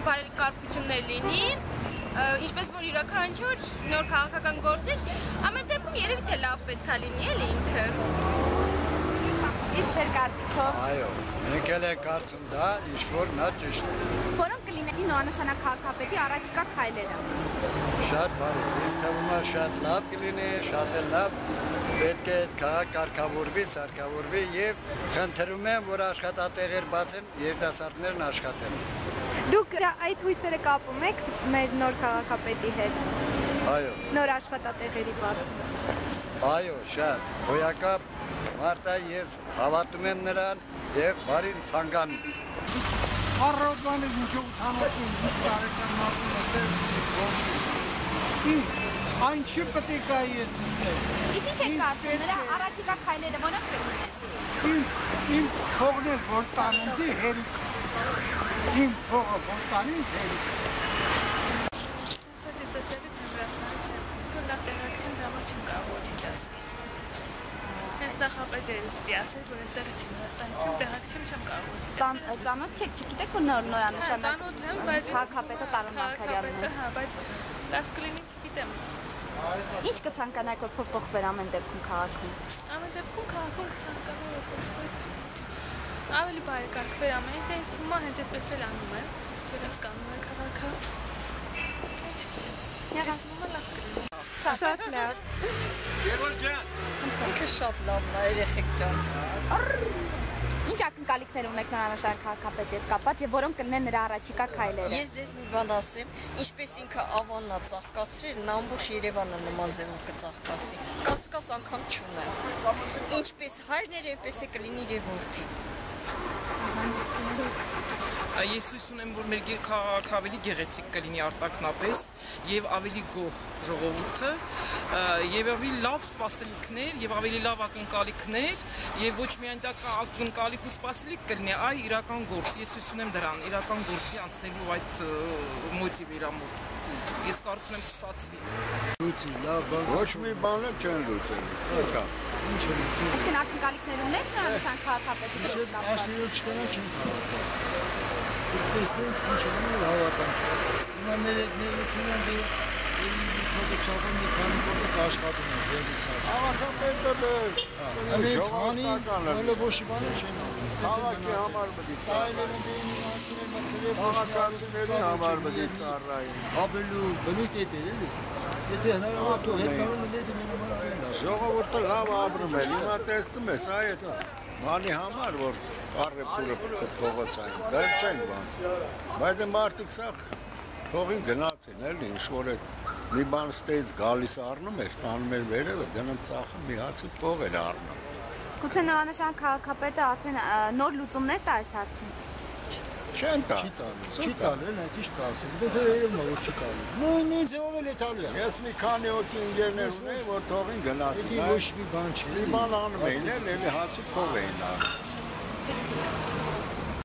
բարելիկ կարգություններ լինի, ինչպես որ յուրաքանչյուր նոր քաղաքական գործիչ, ամեն դեպքում երևի թե լավ պետք է լինի էլի ինքը։ Իսկ ձեր կարծիքով։ Այո, մենք էլ ենք կարծում դա, ինչ-որ նա ճիշտ է։ Որոնք կլինեն նորանշանակ քաղաքապետի առաջիկա քայլերը։ Շատ բարի, ինձ թվում է շատ լավ կլինի, շատ էլ լավ պետք է քաղաք կարգավորվի եւ խնդրում եմ, որ աշխատատեղեր բացեն, երիտասարդներն աշխատեն։ Դուք այդ հույսերը կապում եք մեր նոր քաղաքապետի հետ։ Այո։ Նոր աշխատատեղերի բացումը։ Այո, շատ հոյակապ Մարտա ես հավատում եմ նրան եւ բարին ցանկանում։ Առողջանի ինչու 88 տարեկան մարդու այն չի պետք է գայես։ Իսկ ինչ եք կարծում նրա առաջիկա քայլերը որոնք կլինեն։ Իմ փողներ որ տանի հերիք։ Իմ փողը որ տանի հերիք։ Ստեղի չեմ վրաստանից եմ, լավ տեղակցին դրամը չեմ կարող ոչինչ ասել։ Ես նախապես երևի ասել, որ այստեղի չեմ վրաստանից եմ, տեղակցին չեմ կարող ոչինչ ասել։ Ծանոթ չեք, չգիտեք որ նորանշանակ Ծանոթ եմ, բայց քաղաքապետը Տարոն Մարգարյանն է։ Հա, բայց լավ կլինի չգիտեմ։ Ինչ կցանկանայիք որ փոփոխվեր ամեն դեպքում քաղաքում։ Ամեն դեպքում քաղաքում կցանկանա որ փոփոխվեր։ Ավելի բարեկարգվեր ամեն ինչ, դա ինձ թվում է հենց այդպես էլ անում են, իրենց կանոն է քաղաքը։ Ես թվում է լավ կլինի։ Շատ լավ։ Երոլ ջան։ Ինքը շատ լավն է, երեխեք ջան։ Ինչ ակնկալիքներ ունեք նորանշանակ քաղաքապետի հետ կապված եւ որոնք կլինեն նրա առաջիկա քայլերը։ Ես ձեզ մի բան ասեմ, ինչպես ինքը Ավանն է ծաղկացրել, նա ամբողջ Երևանը նման ձևով կծաղկացնի։ Կասկած անգամ չունեմ։ Ինչպես հայրն էր, այնպես է կլինի իր որդին։ Ես հույս ունեմ, որ մեր քաղաքը ավելի գեղեցիկ կլինի արտաքնապես եւ ավելի գոհ ժողովուրդը եւ ավելի լավ սպասելիքներ եւ ավելի լավ ակնկալիքներ եւ ոչ միայն դա ակնկալիք ու սպասելիք կլինի, այ իրական գործ։ Ես հույս ունեմ դրան, իրական գործի անցնելու այդ մոտիվ իր մոտ։ Ես կարծում եմ կստացվի։ Լուծի, լավ բան։ Ոչ մի բան չեն լուծել։ Հա։ Ինչ է լուծում։ Իսկ ակնկալիքներ ունեք նորանշանակ քաղաքապետի հետ կապված։ Աշխարհի չկան չեն կարող։ Տեսնենք ինչ է հավատան։ Հիմա մեր ներությունն դե ինքը չափում մի քանի գործ աշխատում են ձերից աշխարհ։ Քաղաքապետը դե հանի հələ ոչ բանը չեն։ Քաղաքի համար մտի։ Այլևս դե իմանալն մցրել քաղաքացիների համար մտի ծառային։ Ապելու բնիկ է դե էլի։ Եթե հնարավոր է հետ կարող է դե մենամալ։ Ժողովուրդը լավ ապրում է։ Հիմա տեսնում ես այդ բանի համար որ առևտուրը փողոցային դեռ չեն բան բայց մարդիկ սա թողին գնացին էլի ինչ որ այդ մի բան ստեից գալիս առնում էր տանում էր վերևը դնում ծախը մի հացի փող էր առնում Գուցե նորանշանակ քաղաքապետը արդեն նոր լուծումներ տա այս հարցին չեն տա չի տալու նա ճիշտ ասում դե երևում է որ չի տալու նույն ձևով էլ է տալու ես մի քանի օքի ինժեներներ ունեի որ թողին գնացին ոչ մի բան չի մի բան անում էին էլի հացի փող էին առնում